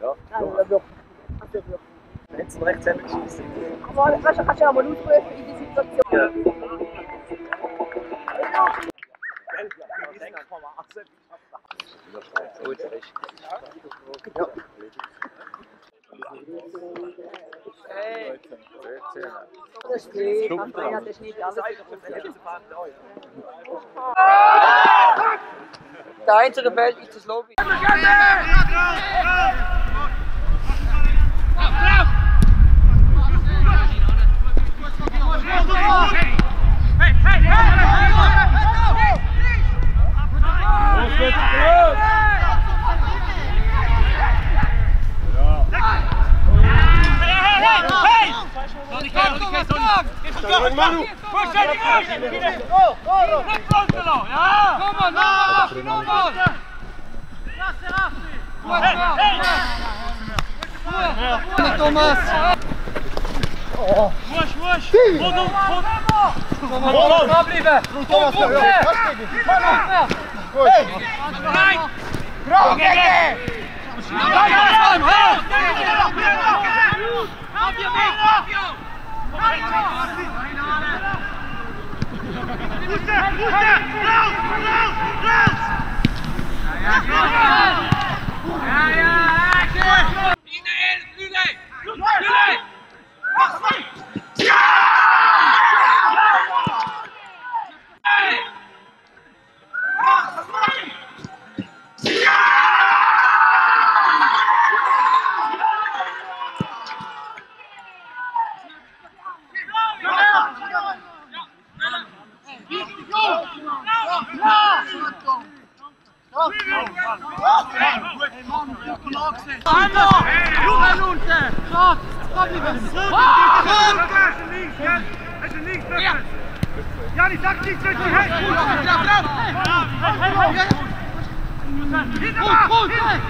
Links und rechts haben wir geschissen. Aber weißt du, kannst du auch mal ausrufen in die Situation. Ja. Gut, das ist. Ja. Hey! Das ist nicht, Andrea, das ist nicht alles. Der einzige Feld ist das Lobby. Thomas! Wusch, wusch! Dranbleiben! Thomas, gut! Nein! Bravo, Gege! Jani, sag nichts, wenn du hältst! Gut!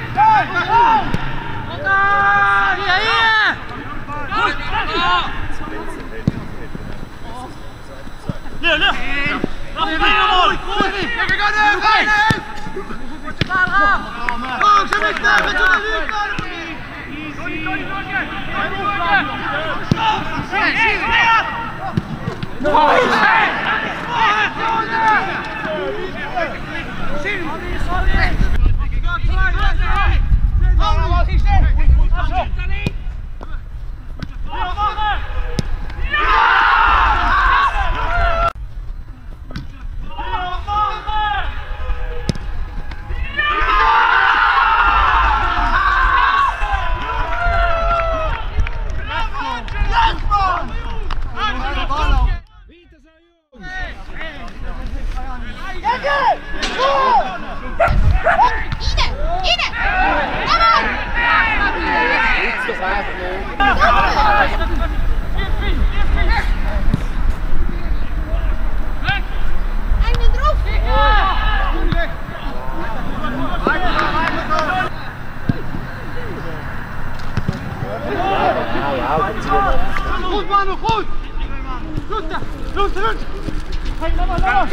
Goed, Manu, goed! Goed! Hey, laat!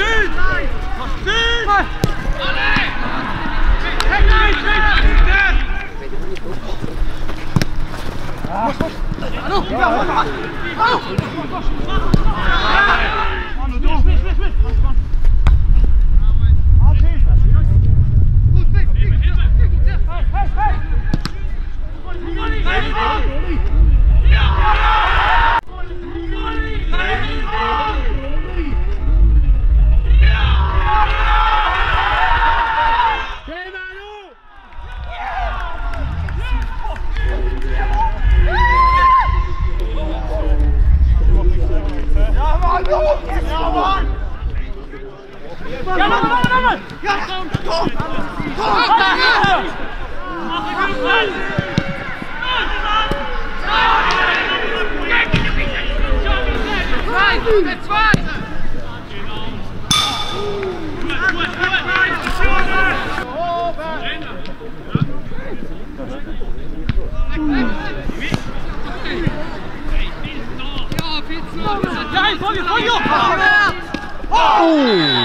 Oh!